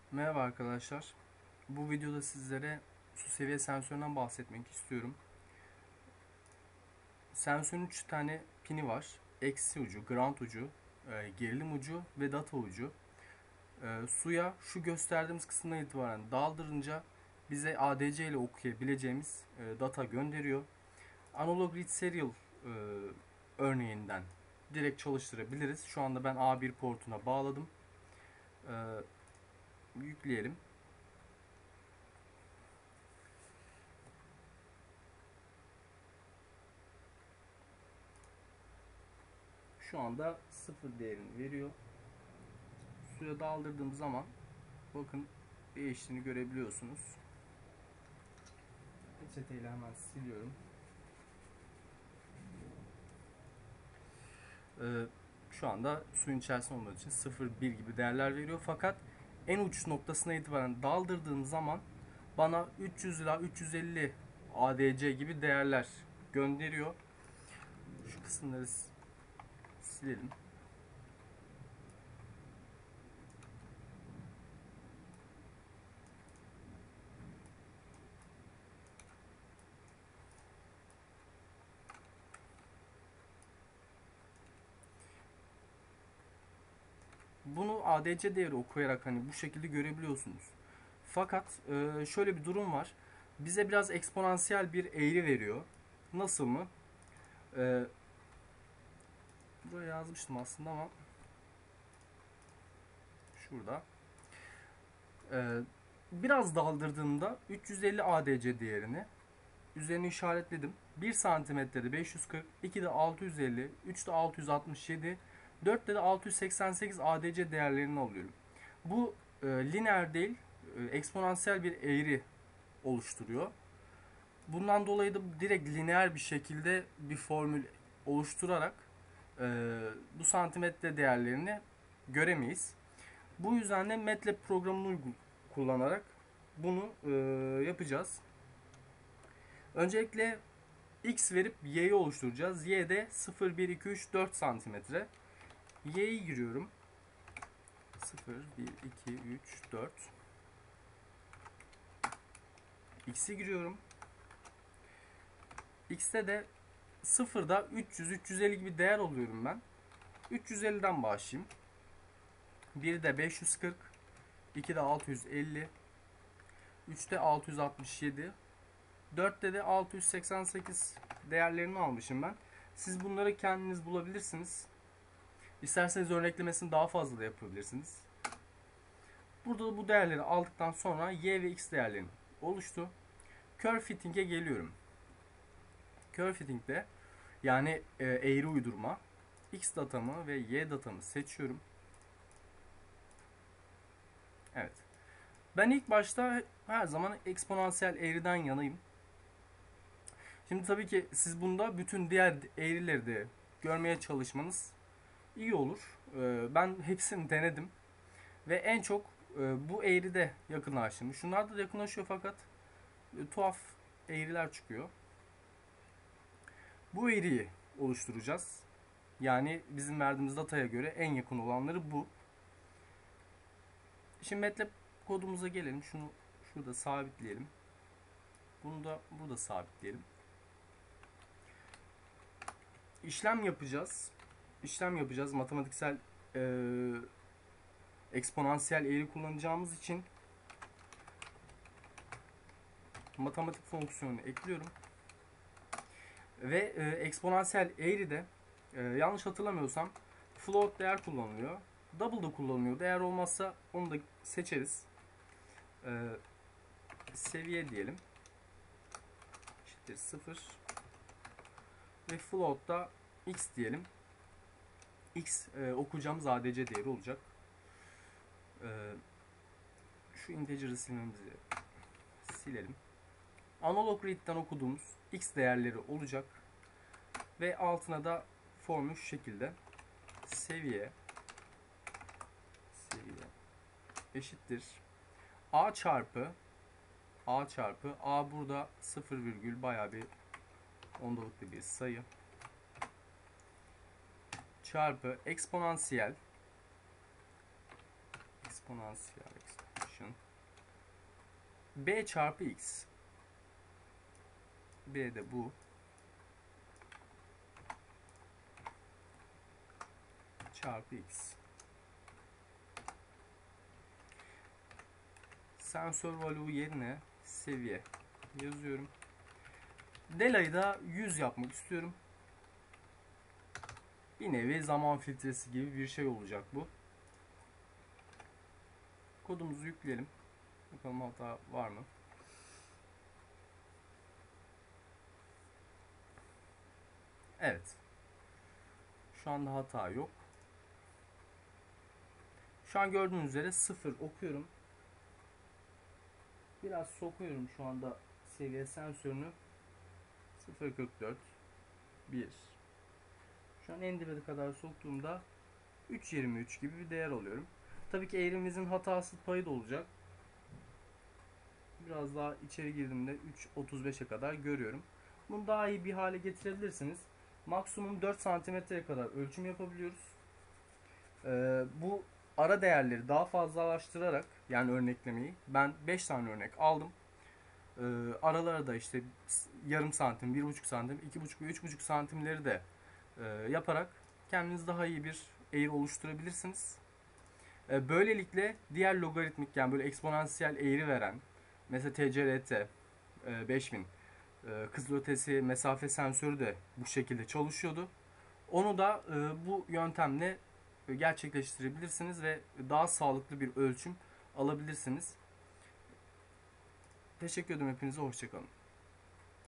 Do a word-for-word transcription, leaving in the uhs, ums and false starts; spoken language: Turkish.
Merhaba arkadaşlar. Bu videoda sizlere su seviye sensöründen bahsetmek istiyorum. Sensörün üç tane pini var. Eksi ucu, ground ucu, e, gerilim ucu ve data ucu. E, suya şu gösterdiğimiz kısımdan itibaren daldırınca bize A D C ile okuyabileceğimiz e, data gönderiyor. Analog read serial e, örneğinden direkt çalıştırabiliriz. Şu anda ben A bir portuna bağladım. E, yükleyelim. Şu anda sıfır değerini veriyor. Suya daldırdığım zaman bakın değiştiğini görebiliyorsunuz. Peçeteyle hemen siliyorum. Ee, şu anda suyun içerisinde olmadığı için sıfır bir gibi değerler veriyor. Fakat en uç noktasına itibaren daldırdığım zaman bana üç yüz ila üç yüz elli A D C gibi değerler gönderiyor. Şu kısımları silelim. Bunu A D C değeri okuyarak hani bu şekilde görebiliyorsunuz. Fakat e, şöyle bir durum var. Bize biraz eksponansiyel bir eğri veriyor. Nasıl mı? E, buraya yazmıştım aslında ama şurada. E, biraz daldırdığımda üç yüz elli A D C değerini üzerini işaretledim. bir santimetrede beş yüz kırk, ikide altı yüz elli, üçte altı yüz altmış yedi, dörtte de altı yüz seksen sekiz A D C değerlerini alıyorum. Bu e, lineer değil, e, eksponansiyel bir eğri oluşturuyor. Bundan dolayı da direkt lineer bir şekilde bir formül oluşturarak e, bu santimetre değerlerini göremeyiz. Bu yüzden de MATLAB programını uygun kullanarak bunu e, yapacağız. Öncelikle x verip y'yi oluşturacağız. Y de sıfır, bir, iki, üç, dört santimetre. Y'yi giriyorum. sıfır, bir, iki, üç, dört. X'i giriyorum. X'te de sıfırda üç yüz, üç yüz elli gibi değer alıyorum ben. üç yüz elliden başlayayım. birde beş yüz kırk, ikide altı yüz elli, üçte altı yüz altmış yedi, dörtte de altı yüz seksen sekiz değerlerini almışım ben. Siz bunları kendiniz bulabilirsiniz. İsterseniz örneklemesini daha fazla da yapabilirsiniz. Burada da bu değerleri aldıktan sonra y ve x değerlerini oluştu. Curve fitting'e geliyorum. Curve fitting'de yani e, eğri uydurma x datamı ve y datamı seçiyorum. Evet. Ben ilk başta her zaman eksponansiyel eğriden yanayım. Şimdi tabii ki siz bunda bütün diğer eğrileri de görmeye çalışmanız iyi olur. Ee, ben hepsini denedim. Ve en çok e, bu eğride yakınlaştım. Şunlar da yakınlaşıyor fakat e, tuhaf eğriler çıkıyor. Bu eğriyi oluşturacağız. Yani bizim verdiğimiz dataya göre en yakın olanları bu. Şimdi MATLAB kodumuza gelelim. Şunu şurada sabitleyelim. Bunu da burada sabitleyelim. İşlem yapacağız. İşlem yapacağız. Matematiksel e, eksponansiyel eğri kullanacağımız için matematik fonksiyonunu ekliyorum. Ve e, eksponansiyel eğride e, yanlış hatırlamıyorsam float değer kullanılıyor. Double da kullanılıyor. Değer olmazsa onu da seçeriz. E, seviye diyelim. Eşittir sıfır. Ve float'ta x diyelim. X e, okuyacağımız A D C değeri olacak. E, şu integer'ı silmemizi silelim. Analog read'den okuduğumuz x değerleri olacak. Ve altına da formül şu şekilde. Seviye seviye eşittir a çarpı a çarpı a burada sıfır virgül bayağı bir ondalıklı bir sayı çarpı eksponansiyel eksponansiyel function b çarpı x. B de bu. Çarpı x. Sensör value yerine seviye yazıyorum. Dela'yı da yüz yapmak istiyorum. Bir nevi zaman filtresi gibi bir şey olacak bu. Kodumuzu yükleyelim. Bakalım hata var mı? Evet. Şu anda hata yok. Şu an gördüğünüz üzere sıfır okuyorum. Biraz sokuyorum şu anda seviye sensörünü. sıfır virgül kırk dört bir. Şu an en dibe kadar soktuğumda üç virgül yirmi üç gibi bir değer alıyorum. Tabii ki eğrimizin hatasız payı da olacak. Biraz daha içeri girdiğimde üç virgül otuz beşe kadar görüyorum. Bunu daha iyi bir hale getirebilirsiniz. Maksimum dört santimetreye kadar ölçüm yapabiliyoruz. Ee, bu ara değerleri daha fazlalaştırarak, yani örneklemeyi, ben beş tane örnek aldım. Ee, araları da işte yarım santim, bir buçuk santim, iki buçuk ve üç buçuk santimleri de e, yaparak kendiniz daha iyi bir eğri oluşturabilirsiniz. E, böylelikle diğer logaritmik, yani böyle eksponansiyel eğri veren, mesela T C R T e, beş bin, e, kızılötesi mesafe sensörü de bu şekilde çalışıyordu. Onu da e, bu yöntemle gerçekleştirebilirsiniz ve daha sağlıklı bir ölçüm alabilirsiniz. Teşekkür ederim hepinize, hoşçakalın.